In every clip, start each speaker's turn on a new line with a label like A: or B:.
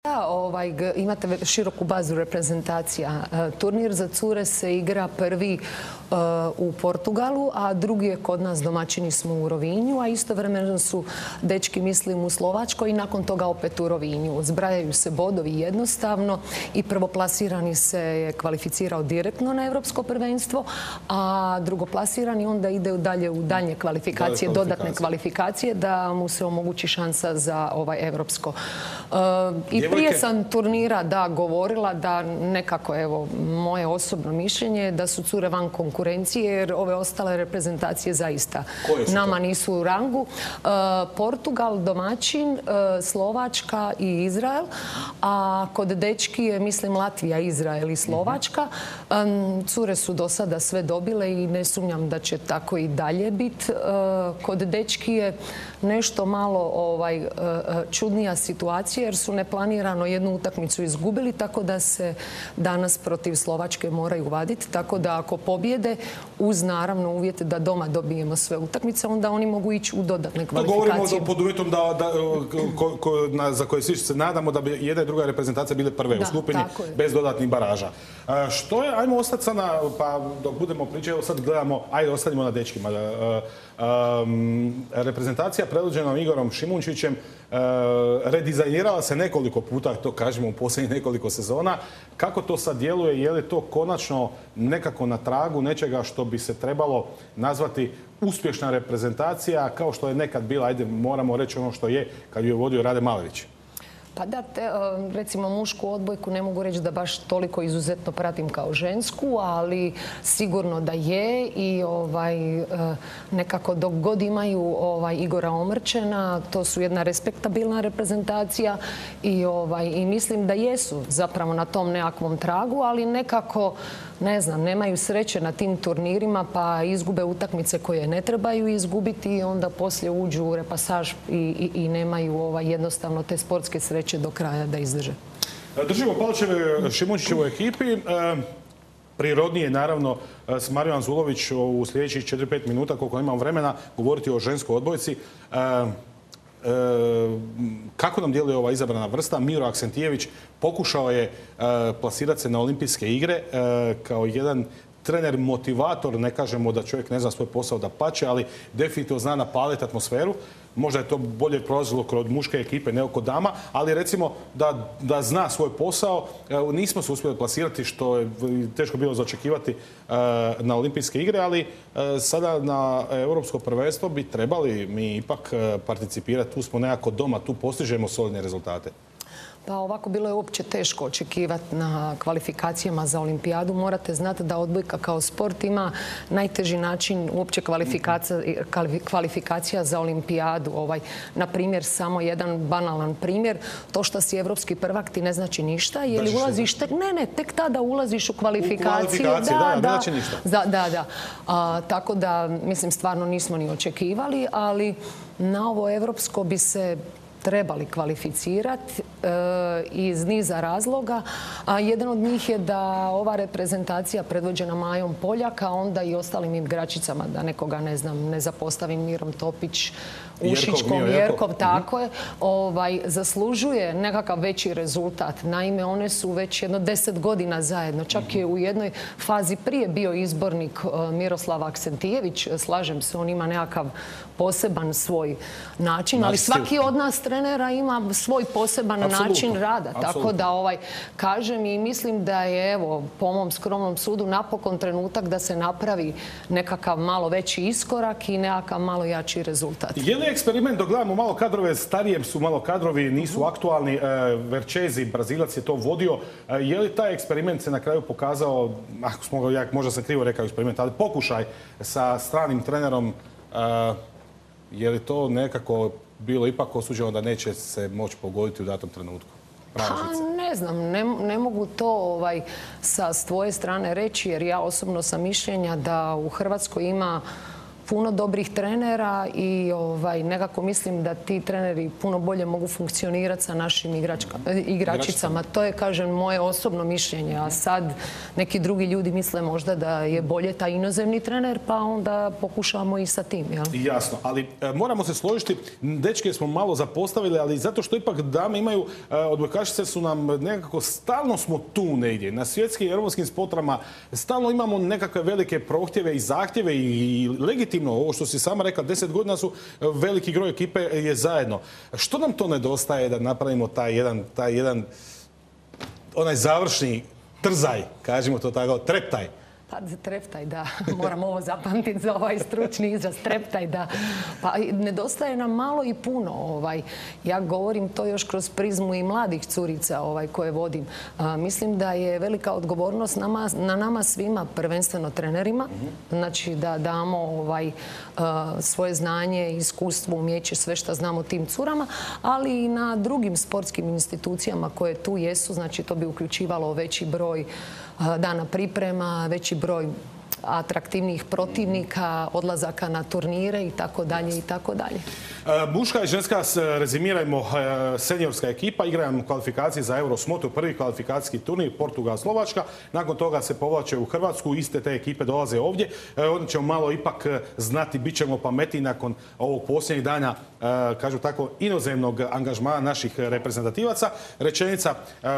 A: Imate široku bazu reprezentacija. Turnir za cure se igra prvi u Portugalu, a drugi je kod nas, domaćini smo u Rovinju, a istovremeno su dečki, mislim, u Slovačkoj i nakon toga opet u Rovinju. Zbrajaju se bodovi jednostavno i prvoplasirani se kvalificirao direktno na Evropsko prvenstvo, a drugoplasirani onda ide dalje u daljnje kvalifikacije, dodatne kvalifikacije da mu se omogući šansa za Evropsko. I prije sam turnira govorila da nekako, evo, moje osobno mišljenje je da su cure van konkurencije, jer ove ostale reprezentacije zaista nama nisu u rangu. Portugal, domaćin, Slovačka i Izrael, a kod dečki je, mislim, Latvija, Izrael i Slovačka. Cure su do sada sve dobile i ne sumnjam da će tako i dalje biti. Kod dečki je nešto malo čudnija situacija, jer su neplanirano jednu utakmicu izgubili, tako da se danas protiv Slovačke moraju vaditi. Tako da ako pobjede, uz naravno uvjete da doma dobijemo sve utakmice, onda oni mogu ići u dodatne kvalifikacije.
B: Govorimo pod uvjetom za koje svi se nadamo da bi jedna i druga reprezentacija bile prve u skupini bez dodatnih baraža. Što je, ajmo ostati sada, pa dok budemo pričati, sad gledamo, ajde ostanimo na dečkima. Reprezentacija predvođena Igorom Šimunčićem redizajnirala se nekoliko puta, to kažemo u posljednjih nekoliko sezona. Kako to sad djeluje? Je li to konačno nekako na tragu nečega što bi se trebalo nazvati uspješna reprezentacija, kao što je nekad bila, ajde moramo reći ono što je, kad ju je vodio Rade Malević?
A: Pa da, recimo mušku odbojku ne mogu reći da baš toliko izuzetno pratim kao žensku, ali sigurno da je i nekako dok god imaju Igora Omrčena, to su jedna respektabilna reprezentacija i mislim da jesu zapravo na tom nekakvom tragu, ali nekako, ne znam, nemaju sreće na tim turnirima pa izgube utakmice koje ne trebaju izgubiti i onda poslije uđu u repasaž i nemaju jednostavno te sportske sreće do kraja da izdrže.
B: Držimo palčeve Šimunčićevoj ekipi. Prirodnije, naravno, s Marijom Anzulović u sljedećih 4-5 minuta, koliko imam vremena, govoriti o ženskoj odbojci. Kako nam djeluje ova izabrana vrsta? Miro Aksentijević pokušao je plasirati se na olimpijske igre kao jedan trener, motivator. Ne kažemo da čovjek ne zna svoj posao da pače, ali definitivno zna napaliti atmosferu. Možda je to bolje prolazilo kod muške ekipe nego kod dama, ali recimo da zna svoj posao. Nismo se uspjeli plasirati, što je teško bilo zaočekivati na olimpijske igre, ali sada na europsko prvenstvo bi trebali mi ipak participirati. Tu smo nekako doma, tu postižemo solidne rezultate.
A: Pa ovako bilo je uopće teško očekivati na kvalifikacijama za olimpijadu. Morate znati da odbojka kao sport ima najteži način uopće kvalifikacija za olimpijadu. Na primjer, samo jedan banalan primjer, to što si evropski prvak ti ne znači ništa, jer ulaziš tek tada ulaziš u kvalifikaciju.
B: Ne znači ništa.
A: Da. Tako da, mislim, stvarno nismo ni očekivali, ali na ovo evropsko bi se trebali kvalificirati iz niza razloga. A jedan od njih je da ova reprezentacija predvođena Majom Poljak, a onda i ostalim igračicama, da nekoga, ne znam, ne zapostavim, Mirom Topić, Ušičkom, Jerkov, tako je, zaslužuje nekakav veći rezultat. Naime, one su već jedno 10 godina zajedno. Čak je u jednoj fazi prije bio izbornik Miroslav Aksentijević. Slažem se, on ima nekakav poseban svoj način, ali svaki od nas trenera ima svoj poseban način rada. Tako da kažem i mislim da je, evo, po mom skromnom sudu napokon trenutak da se napravi nekakav malo veći iskorak i nekakav malo jači rezultat.
B: Je li eksperiment, dok gledamo malo kadrove, starijem su malo kadrovi, nisu aktualni, Verčezi, Brazilac je to vodio, je li taj eksperiment se na kraju pokazao, možda sam krivo rekao eksperiment, ali pokušaj sa stranim trenerom, je li to nekako bilo ipak osuđeno da neće se moći pogoditi u datom trenutku?
A: Pa ne znam, ne mogu to sa tvoje strane reći, jer ja osobno sam mišljenja da u Hrvatskoj ima puno dobrih trenera i nekako mislim da ti treneri puno bolje mogu funkcionirati sa našim igračicama. To je, kažem, moje osobno mišljenje, a sad neki drugi ljudi misle možda da je bolje taj inozemni trener, pa onda pokušavamo i sa tim. Jel?
B: Jasno, ali moramo se složiti, dečke smo malo zapostavili, ali zato što ipak dame imaju, odbojkašice su nam nekako, stalno smo tu negdje, na svjetskim i europskim spotrama, stalno imamo nekakve velike prohtjeve i zahtjeve i legitimno, ovo što si sama rekla, 10 godina su veliki broj ekipe je zajedno. Što nam to nedostaje da napravimo taj jedan onaj završni trzaj, kažemo to tako, treptaj?
A: Pa treptaj, da. Moram ovo zapamtiti za ovaj stručni izraz. Treptaj, da. Pa nedostaje nam malo i puno. Ja govorim to još kroz prizmu i mladih curica koje vodim. Mislim da je velika odgovornost na nama svima, prvenstveno trenerima. Znači da damo svoje znanje, iskustvo, umjeće, sve što znamo tim curama, ali i na drugim sportskim institucijama koje tu jesu. Znači to bi uključivalo veći broj dana priprema, veći broj atraktivnijih protivnika, odlazaka na turnire i tako dalje i tako dalje.
B: Muška i ženska, rezimirajmo, seniorska ekipa, igraju kvalifikacije za Eurosmotu, prvi kvalifikacijski turnir, Portugal, Slovačka. Nakon toga se povlače u Hrvatsku, iste te ekipe dolaze ovdje. Onda ćemo malo ipak znati, bit ćemo pametniji nakon ovog posljednjeg dana, kažu tako, inozemnog angažmana naših reprezentativaca. Rečenica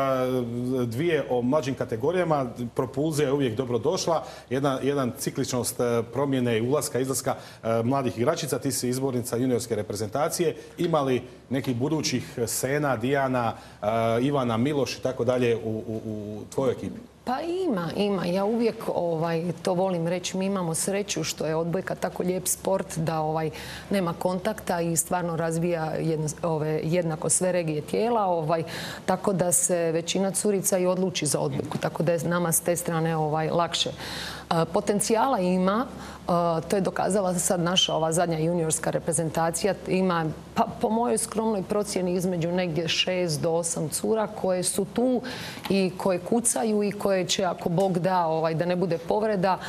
B: dvije o mlađim kategorijama. Propulzija je uvijek dobro došla. Jedan cikličnost promjene i ulaska, izlaska mladih igračica. Ti si izbornica juniorske reprezentacije. Ima li nekih budućih Sena, Dijana, Ivana, Miloš i tako dalje u tvojoj ekipi?
A: Pa ima. Ja uvijek to volim reći. Mi imamo sreću što je odbojka tako lijep sport da nema kontakta i stvarno razvija jednako sve regije tijela. Tako da se većina curica i odluči za odbojku. Tako da je nama s te strane lakše. Potencijala ima. To je dokazala sad naša ova zadnja juniorska reprezentacija. Ima, po mojoj skromnoj procjeni, između negdje 6 do 8 cura koje su tu i koje kucaju i koje će, ako Bog da, da ne bude povreda,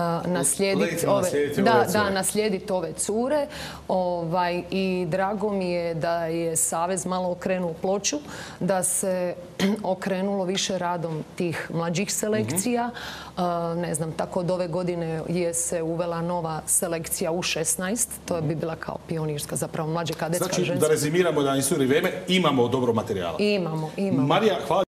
A: naslijediti ove cure. I drago mi je da je Savez malo okrenuo ploču, da se okrenulo više radom tih mlađih selekcija. Ne znam, tako od ove godine je se uvela nova selekcija U16. To bi bila kao pionirska, zapravo mlađe kadetska ženska.
B: Znači, da rezimiramo da nisuri vrijeme, imamo dobro materijala.
A: Imamo.
B: Marija, hvala.